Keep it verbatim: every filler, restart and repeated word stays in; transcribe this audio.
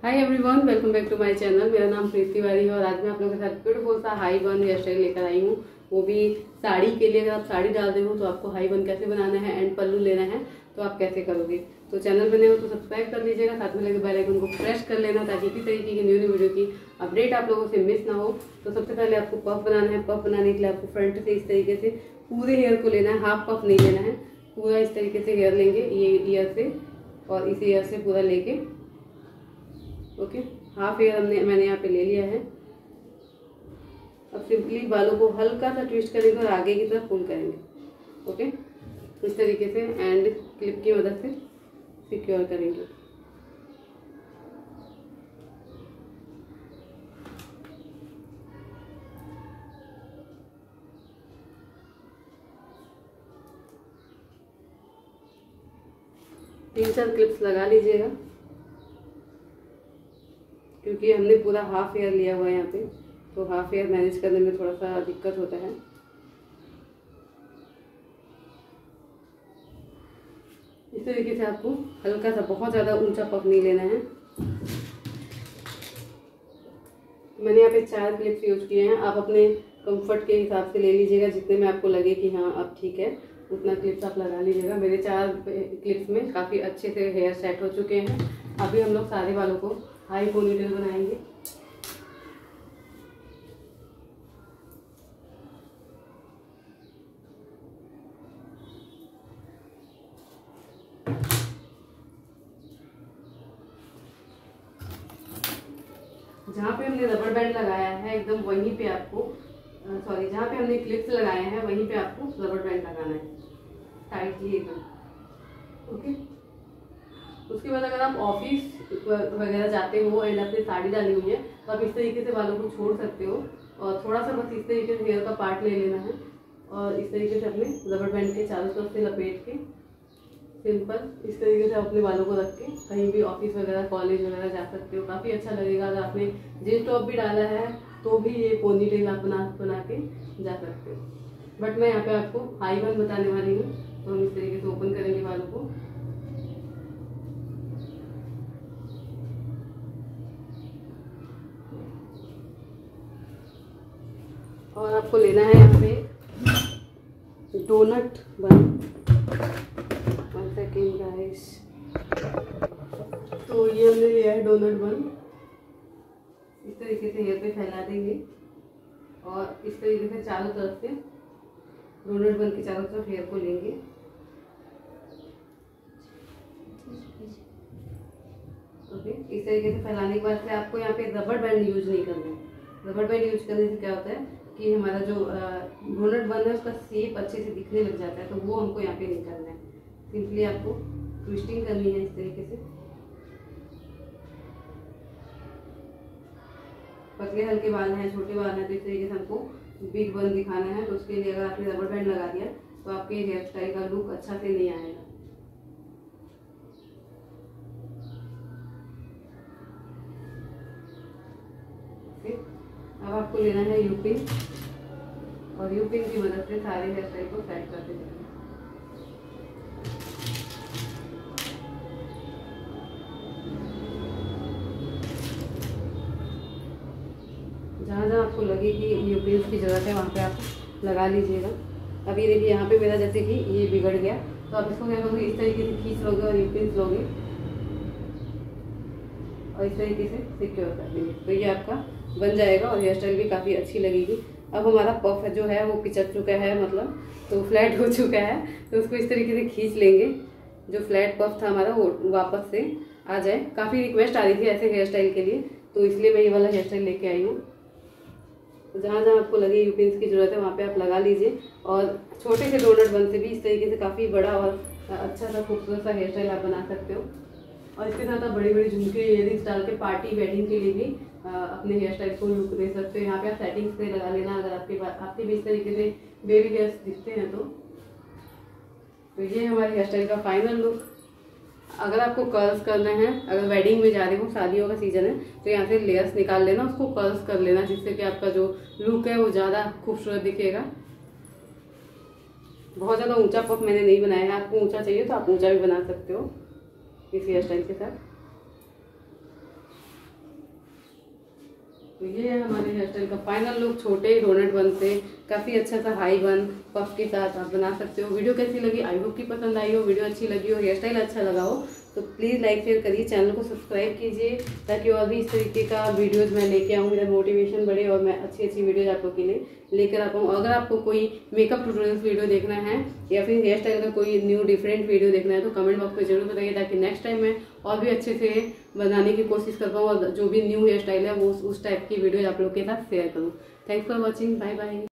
Hi everyone, welcome back to my channel. मेरा नाम प्रीति तिवारी है और आज मैं आप लोगों के साथ ब्यूटीफुल सा हाई बन हेयर स्टाइल लेकर आई हूँ, वो भी साड़ी के लिए। अगर आप साड़ी डालते हो तो आपको हाई बन कैसे बनाना है एंड पल्लू लेना है तो आप कैसे करोगे। तो चैनल बने हो तो सब्सक्राइब कर लीजिएगा, साथ में लगे बेल आइकन को प्रेस कर लेना ताकि इसी तरीके की न्यू न्यू वीडियो की अपडेट आप लोगों से मिस ना हो। तो सबसे पहले आपको पफ बनाना है। पफ बनाने के लिए आपको फ्रंट से इस तरीके से पूरे हेयर को लेना है, हाफ पफ नहीं लेना है, पूरा इस तरीके से हेयर लेंगे, ये ईयर से और इस ईयर से पूरा लेके। ओके, हाफ हेयर हमने मैंने यहाँ पे ले लिया है। अब सिंपली बालों को हल्का सा ट्विस्ट करेंगे और आगे की तरफ पुल करेंगे। ओके, इस तरीके से एंड क्लिप की मदद से सिक्योर करेंगे। तीन चार क्लिप्स लगा लीजिएगा क्योंकि हमने पूरा हाफ हेयर लिया हुआ है यहाँ पे, तो हाफ हेयर मैनेज करने में थोड़ा सा दिक्कत होता है। इस तरीके से आपको हल्का सा, बहुत ज़्यादा ऊंचा पफ नहीं लेना है। मैंने यहाँ पे चार क्लिप्स यूज किए हैं, आप अपने कंफर्ट के हिसाब से ले लीजिएगा, जितने में आपको लगे कि हाँ अब ठीक है उतना क्लिप्स आप लगा लीजिएगा। मेरे चार क्लिप्स में काफ़ी अच्छे से हेयर सेट हो चुके हैं। अभी हम लोग सारे बालों को हाई पोनीटेल बनाएंगे। जहाँ पे हमने रबर बैंड लगाया है एकदम वहीं पे आपको, सॉरी जहाँ पे हमने क्लिप्स लगाए हैं वहीं पे आपको रबर बैंड लगाना है टाइटली एकदम। ओके, उसके बाद अगर आप ऑफिस वगैरह जाते हो एंड अपनी साड़ी डाली हुई है तो आप इस तरीके से बालों को छोड़ सकते हो और थोड़ा सा बस इस तरीके से हेयर का पार्ट ले लेना है और इस तरीके से अपने रबर बैंड के चारों तरफ से लपेट के सिंपल इस तरीके से अपने बालों को रख के कहीं भी ऑफिस वगैरह कॉलेज वगैरह जा सकते हो। काफ़ी अच्छा लगेगा। अगर आपने जीन्स टॉप भी डाला है तो भी ये पोनी टेल आप बना बना के जा सकते हो। बट मैं यहाँ पे आपको हाई बन बताने वाली हूँ, तो हम इस तरीके से ओपन करेंगे बालों को। और आपको लेना है यहाँ पे डोनट बन। वन सेकेंड गाइस, तो ये हमने लिया है डोनट बन। इस तरीके से हेयर पे फैला देंगे और इस तरीके से चारों तरफ से डोनट बन के चारों तरफ हेयर को लेंगे। ओके, इस तरीके से फैलाने के बाद से आपको यहाँ पे रबर बैंड यूज नहीं करना है। रबर बैंड यूज करने से क्या होता है कि हमारा जो डोनट बन है उसका शेप अच्छे से दिखने लग जाता है, तो वो हमको यहाँ पे नहीं करना है। सिंपली आपको ट्विस्टिंग करनी है इस तरीके से। पतले हल्के बाल हैं, छोटे बाल हैं, तो इस तरीके से हमको बिग बन दिखाना है। तो उसके लिए अगर आपने रबर बैंड लगा दिया तो आपके हेयर स्टाइल का लुक अच्छा से नहीं आएगा। अब आपको लेना है यूपिन और यूपिन की मदद से सारे हेयर स्टाइल को सेट करते जाएंगे। जहाँ जहाँ आपको लगे कि यूपिन की ज़रूरत है वहाँ पे आप लगा लीजिएगा। अब ये देखिए यहाँ पे मेरा जैसे कि ये बिगड़ गया, तो आप इसको क्या करोगे, इस तरीके से खींच लोगे और यूपिन लोगे और इस तरीके से सिक्योर कर देंगे, तो ये आपका बन जाएगा और हेयर स्टाइल भी काफ़ी अच्छी लगेगी। अब हमारा पफ जो है वो पिचक चुका है, मतलब तो फ्लैट हो चुका है, तो उसको इस तरीके से खींच लेंगे। जो फ्लैट पफ था हमारा वो वापस से आ जाए। काफ़ी रिक्वेस्ट आ रही थी ऐसे हेयर स्टाइल के लिए, तो इसलिए मैं ये वाला हेयर स्टाइल लेके आई हूँ। तो जहाँ जहाँ आपको लगे यूपिन्स की ज़रूरत है वहाँ पे आप लगा लीजिए और छोटे से डोनट बन से भी इस तरीके से काफ़ी बड़ा और अच्छा सा खूबसूरत सा हेयर स्टाइल आप बना सकते हो। और इसके साथ आप बड़ी बड़ी झुमके इयरिंग्स डाल के पार्टी वेडिंग के लिए भी आ, अपने हेयर स्टाइल को लुक दे सकते हो। यहाँ पे आप सेटिंग्स से लगा लेना अगर आपके आपके भी इस तरीके से बेबी हेयर्स दिखते हैं तो। तो ये हमारे हेयर स्टाइल का फाइनल लुक। अगर आपको कर्ल्स करना है, अगर वेडिंग में जा रहे हो, शादियों का सीजन है, तो यहाँ से लेयर्स निकाल लेना, उसको कर्ल्स कर लेना, जिससे कि आपका जो लुक है वो ज़्यादा खूबसूरत दिखेगा। बहुत ज़्यादा ऊंचा पफ मैंने नहीं बनाया है, आपको ऊंचा चाहिए तो आप ऊंचा भी बना सकते हो इस हेयर स्टाइल के साथ। तो ये है हमारे हेयर स्टाइल का फाइनल लुक। छोटे डोनट बन से काफ़ी अच्छा सा हाई बन पफ के साथ आप बना सकते हो। वीडियो कैसी लगी, आई होप की पसंद आई हो, वीडियो अच्छी लगी हो, हेयर स्टाइल अच्छा लगा हो तो प्लीज़ लाइक शेयर करिए, चैनल को सब्सक्राइब कीजिए ताकि और भी इस तरीके का वीडियोज़ मैं लेके आऊँ, मेरा मोटिवेशन बढ़े और मैं अच्छी अच्छी वीडियोज़ आप लोग के लिए लेकर आ पाऊँ। अगर आपको कोई मेकअप ट्यूटोरियल्स वीडियो देखना है या फिर हेयर स्टाइल का कोई न्यू डिफरेंट वीडियो देखना है तो कमेंट बॉक्स में जरूर बताइए ताकि नेक्स्ट टाइम मैं और भी अच्छे से बनाने की कोशिश कर पाऊँ और जो भी न्यू हेयर स्टाइल है वो उस टाइप की वीडियो आप लोग के साथ शेयर करूँ। Thanks for watching, bye bye.